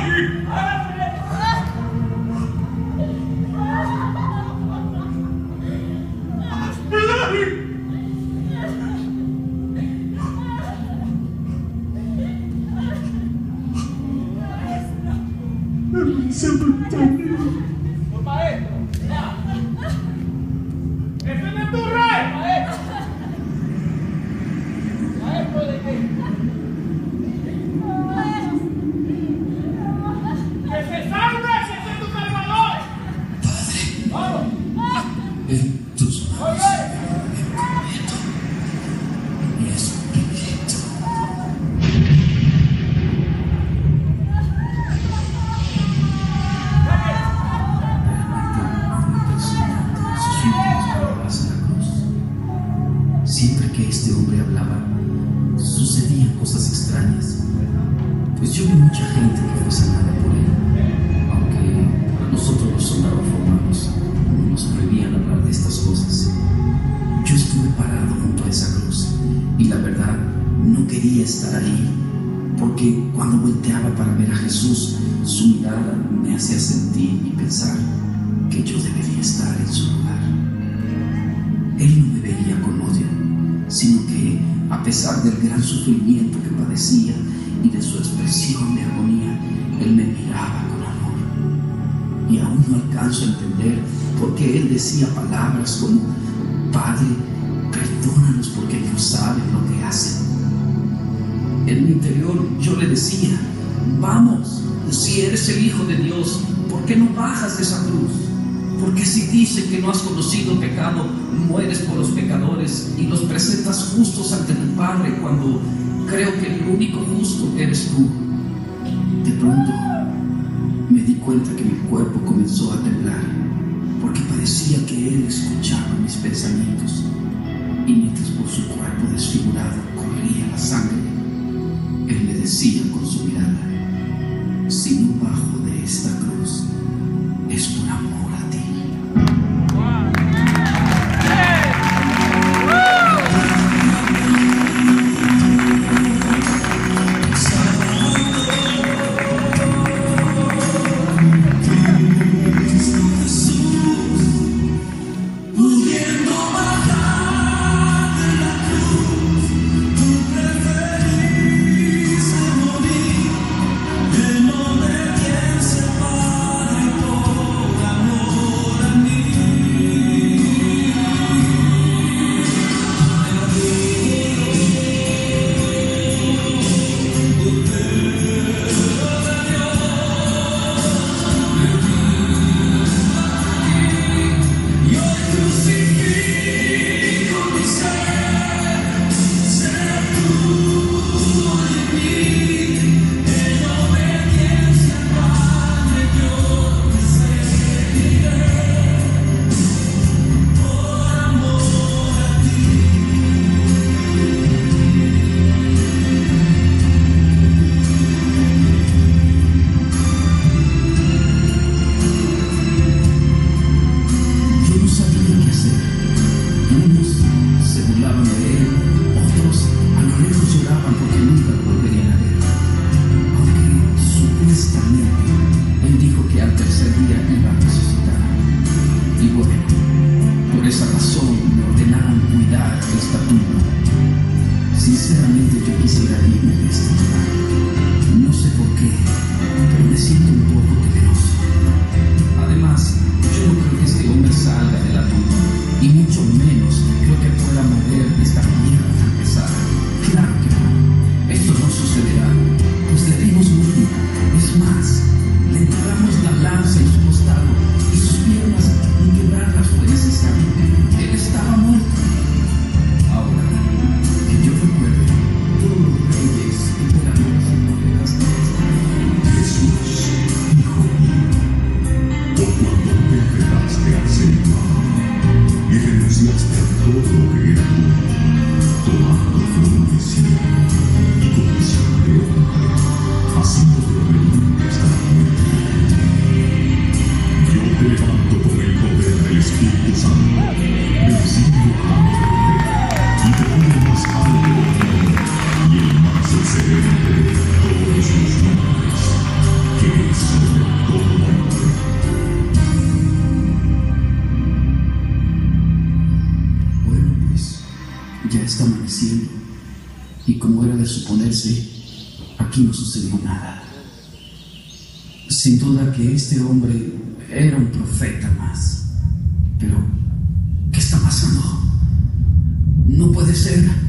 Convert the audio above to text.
Siempre que este hombre hablaba, sucedían cosas extrañas, pues yo vi mucha gente que fue sanada por él, aunque a nosotros los soldados romanos nos prohibían hablar de estas cosas. Yo estuve parado junto a esa cruz y la verdad no quería estar ahí, porque cuando volteaba para ver a Jesús, su mirada me hacía sentir y pensar que yo debería estar en su lugar. Él no me veía con odio, sino que, a pesar del gran sufrimiento que padecía y de su expresión de agonía, Él me miraba con amor. Y aún no alcanzo a entender por qué Él decía palabras como: Padre, perdónanos porque ellos saben lo que hacen. En mi interior yo le decía: vamos, si eres el Hijo de Dios, ¿por qué no bajas de esa cruz? Porque si dices que no has conocido pecado, mueres por los pecadores y los presentas justos ante tu Padre, cuando creo que el único justo eres tú. De pronto me di cuenta que mi cuerpo comenzó a temblar, porque parecía que Él escuchaba mis pensamientos, y mientras por su cuerpo desfigurado corría la sangre, Él me decía con su mirada: si no bajo de esta cruz, es por amor a ti. Sinceramente yo quisiera irme de este lugar. No sé por qué, pero me siento un poco temeroso. Además, yo no creo que este hombre salga de la tumba, y mucho menos creo que pueda mover esta mierda tan pesada. Claro que no, esto no sucederá, pues le dimos morir. Es más, le enterramos la lanza en su costado, y sus piernas ni quebrarlas fue necesario. Él estaba muerto. Ahora, que yo recuerde, todos los reyes, emperadores y profetas de esta Jesús como era de suponerse, aquí no sucedió nada. Sin duda que este hombre era un profeta más. Pero, ¿qué está pasando? No puede ser.